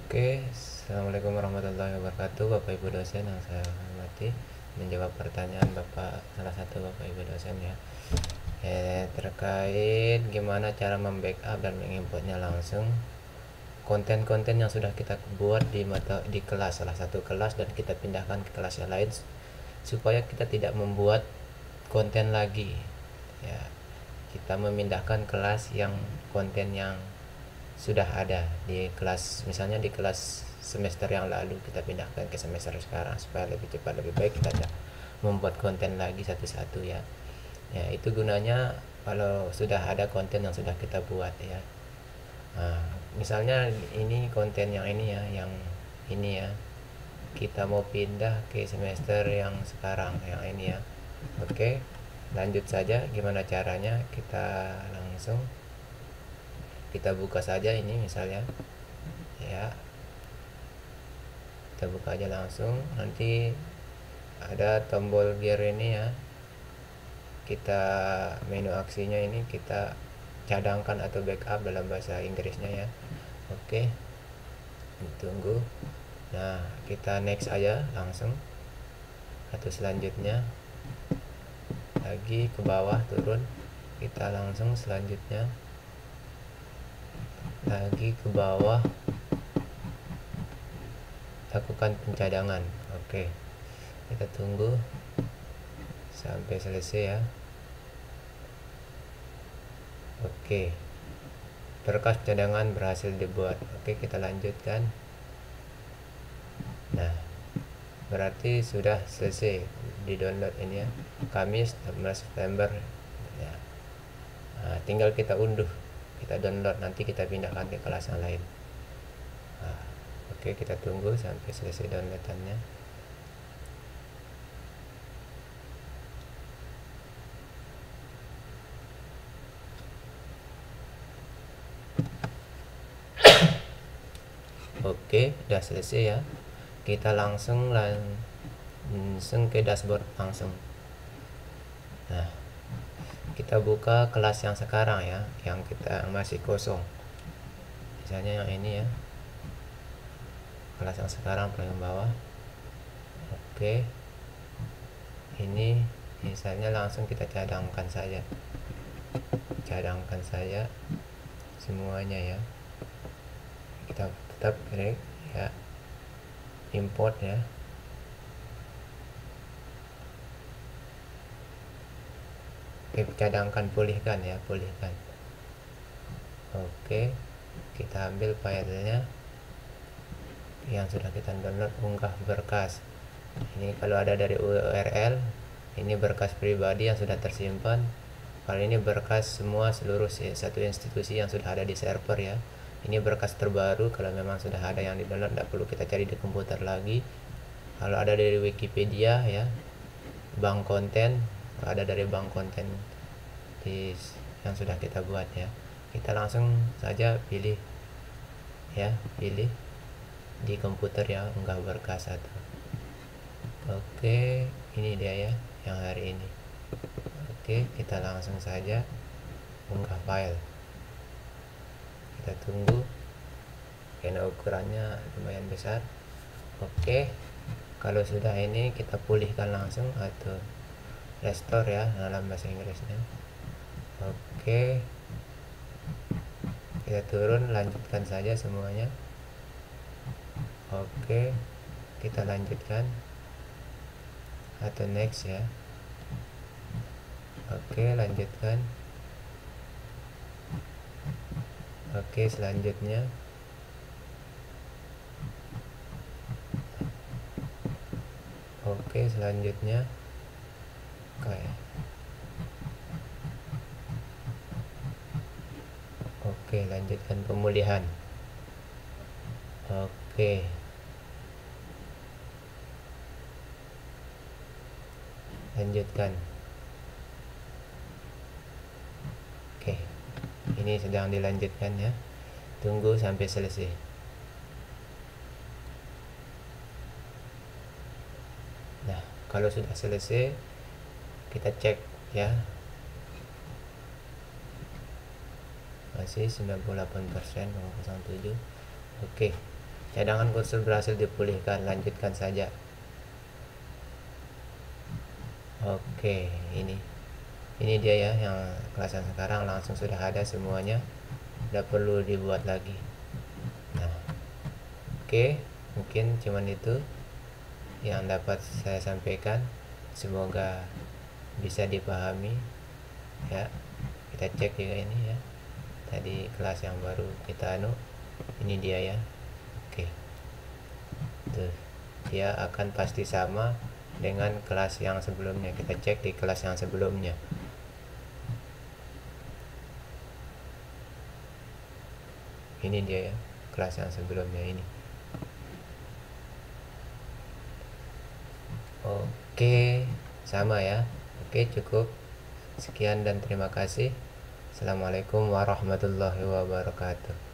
Oke, Assalamualaikum warahmatullahi wabarakatuh, Bapak Ibu dosen yang saya hormati. Menjawab pertanyaan salah satu Bapak Ibu dosen ya. Terkait gimana cara membackup dan menginputnya langsung konten-konten yang sudah kita buat di kelas, salah satu kelas, dan kita pindahkan ke kelas yang lain supaya kita tidak membuat konten lagi ya. Kita memindahkan kelas yang konten yang sudah ada di kelas, misalnya di kelas semester yang lalu kita pindahkan ke semester sekarang supaya lebih cepat, lebih baik kita tidak membuat konten lagi satu-satu ya. Itu gunanya kalau sudah ada konten yang sudah kita buat ya. Nah, misalnya ini konten yang ini ya, yang ini ya, kita mau pindah ke semester yang sekarang yang ini ya. Oke, lanjut saja. Gimana caranya? Kita buka saja ini misalnya ya, kita buka aja langsung. Nanti ada tombol gear ini ya, kita menu aksinya ini kita cadangkan atau backup dalam bahasa Inggrisnya ya. Oke, ditunggu. Nah, kita next aja langsung, atau selanjutnya lagi ke bawah turun, kita langsung selanjutnya lagi ke bawah, lakukan pencadangan. Oke, kita tunggu sampai selesai ya. Oke, berkas cadangan berhasil dibuat. Oke, kita lanjutkan. Nah, berarti sudah selesai di download ini ya, Kamis 16 September ya. Nah, tinggal kita unduh, kita download, nanti kita pindahkan ke kelas yang lain. Nah, oke, kita tunggu sampai selesai downloadannya. Oke, udah selesai ya. Kita langsung ke dashboard langsung. Nah, kita buka kelas yang sekarang ya, yang kita masih kosong. Misalnya yang ini ya, kelas yang sekarang paling bawah. Oke, ini misalnya langsung kita cadangkan saja semuanya ya. Kita tetap klik ya, import ya. Oke, cadangkan, pulihkan ya, pulihkan. Oke, kita ambil filenya yang sudah kita download, unggah berkas. Ini kalau ada dari URL, ini berkas pribadi yang sudah tersimpan. Kalau ini berkas semua seluruh satu institusi yang sudah ada di server ya. Ini berkas terbaru, kalau memang sudah ada yang di download, tidak perlu kita cari di komputer lagi. Kalau ada dari Wikipedia ya, bank konten, ada dari bank konten yang sudah kita buat ya, kita langsung saja pilih ya, pilih di komputer ya, unggah berkas satu. Oke, ini dia ya yang hari ini. Oke, kita langsung saja unggah file. Kita tunggu karena ukurannya lumayan besar. Oke, kalau sudah ini kita pulihkan langsung atau restore ya dalam bahasa Inggrisnya. Oke, kita turun, lanjutkan saja semuanya. Oke, kita lanjutkan atau next ya. Oke, lanjutkan. Oke, selanjutnya. Oke, selanjutnya. Oke. Oke, lanjutkan pemulihan. Oke. Lanjutkan. Oke. Ini sedang dilanjutkan ya. Tunggu sampai selesai. Nah, kalau sudah selesai, kita cek ya. Masih 98%,07. Oke, Cadangan kursor berhasil dipulihkan, lanjutkan saja. Oke, ini dia ya yang kelas yang sekarang langsung sudah ada semuanya, tidak perlu dibuat lagi. Nah, oke, mungkin cuman itu yang dapat saya sampaikan, semoga bisa dipahami ya. Kita cek juga ini ya, tadi kelas yang baru kita ini dia ya. Oke, tuh dia akan pasti sama dengan kelas yang sebelumnya. Kita cek di kelas yang sebelumnya. Ini dia ya, kelas yang sebelumnya ini. Oke, sama ya. Oke, cukup sekian dan terima kasih. Assalamualaikum warahmatullahi wabarakatuh.